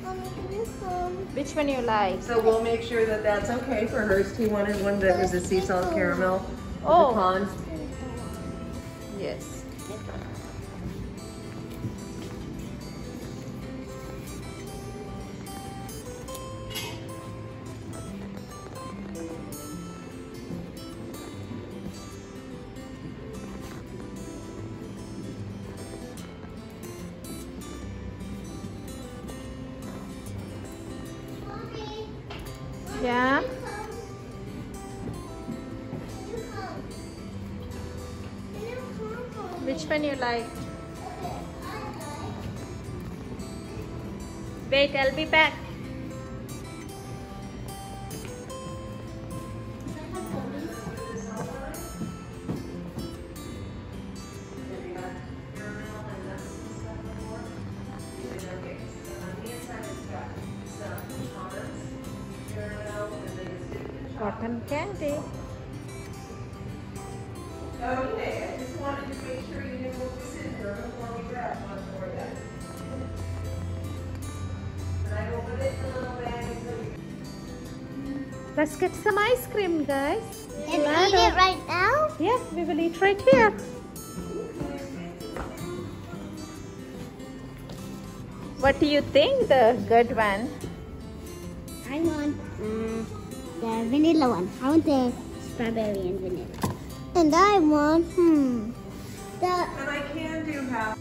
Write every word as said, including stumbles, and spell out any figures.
Mommy, can you come? Which one you like? So we'll make sure that that's okay for hers. He wanted one that was a sea salt caramel. with Oh. Pecans. Yes. Mommy, Yeah. can you come? Can you come for me? Which one you like? Okay, I like. Wait, I'll be back. Cotton candy. Okay, I just wanted to make sure you knew what was in here before we grab one for you. And I will put it in a little bag until you. Let's get some ice cream, guys. Can we eat it right now? Yeah, we will eat right here. What do you think, the good one? I want um, the vanilla one. I want the strawberry and vanilla. And I want, hmm, the And I can do half.